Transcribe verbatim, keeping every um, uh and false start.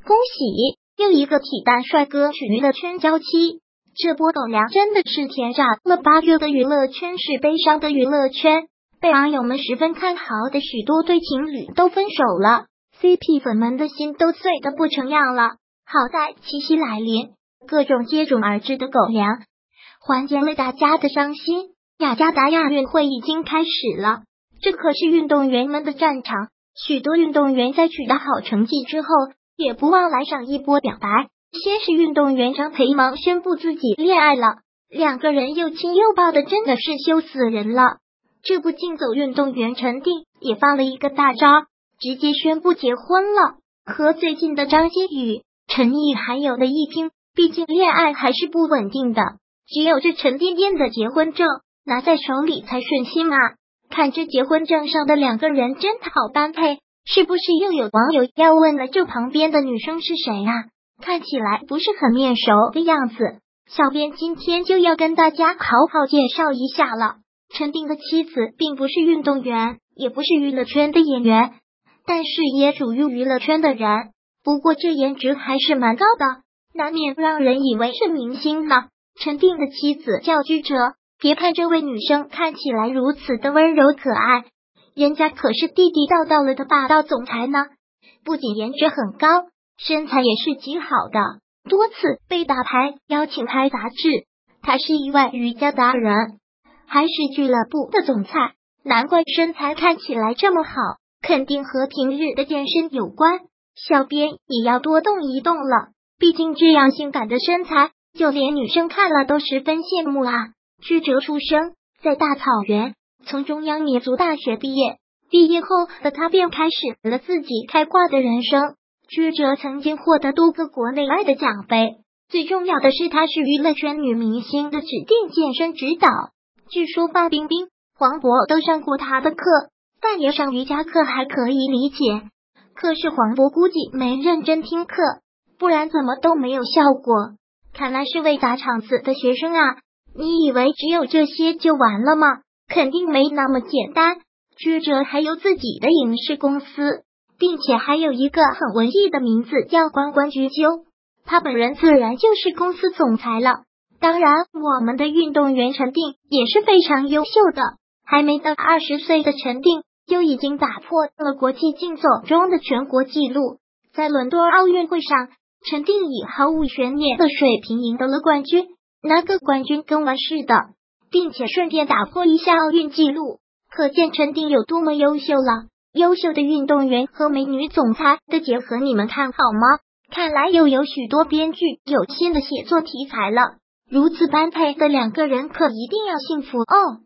恭喜又一个体坛帅哥娶娱乐圈娇妻，这波狗粮真的是甜炸了。八月的娱乐圈是悲伤的娱乐圈，被网友们十分看好的许多对情侣都分手了 ，C P 粉们的心都碎得不成样了。好在七夕来临，各种接踵而至的狗粮缓解了大家的伤心。雅加达亚运会已经开始了，这可是运动员们的战场，许多运动员在取得好成绩之后，也不忘来上一波表白。先是运动员张培萌宣布自己恋爱了，两个人又亲又抱的，真的是羞死人了。这不，竞走运动员陈定也发了一个大招，直接宣布结婚了，和最近的张馨予、陈毅还有的一拼。毕竟恋爱还是不稳定的，只有这沉甸甸的结婚证拿在手里才顺心嘛。看这结婚证上的两个人真的好般配，是不是又有网友要问了，这旁边的女生是谁啊？看起来不是很面熟的样子。小编今天就要跟大家好好介绍一下了。陈定的妻子并不是运动员，也不是娱乐圈的演员，但是也属于娱乐圈的人，不过这颜值还是蛮高的，难免让人以为是明星呢。陈定的妻子叫居哲，别看这位女生看起来如此的温柔可爱，人家可是地地道道了的霸道总裁呢。不仅颜值很高，身材也是极好的，多次被大牌邀请拍杂志。他是一位瑜伽达人，还是俱乐部的总裁，难怪身材看起来这么好，肯定和平日的健身有关。小编也要多动一动了，毕竟这样性感的身材，就连女生看了都十分羡慕啊。居哲出生在大草原，从中央民族大学毕业，毕业后的他便开始了自己开挂的人生。居哲曾经获得多个国内外的奖杯，最重要的是她是娱乐圈女明星的指定健身指导。据说范冰冰、黄渤都上过她的课，但也上瑜伽课还可以理解，可是黄渤估计没认真听课，不然怎么都没有效果。看来是为砸场子的学生啊！你以为只有这些就完了吗？肯定没那么简单。居哲还有自己的影视公司，并且还有一个很文艺的名字叫关关雎鸠，他本人自然就是公司总裁了。当然，我们的运动员陈定也是非常优秀的，还没到二十岁的陈定就已经打破了国际竞走中的全国纪录。在伦敦奥运会上，陈定以毫无悬念的水平赢得了冠军，拿个冠军跟完似的，并且顺便打破一下奥运纪录，可见陈定有多么优秀了。优秀的运动员和美女总裁的结合，你们看好吗？看来又有许多编剧有新的写作题材了。如此般配的两个人，可一定要幸福哦。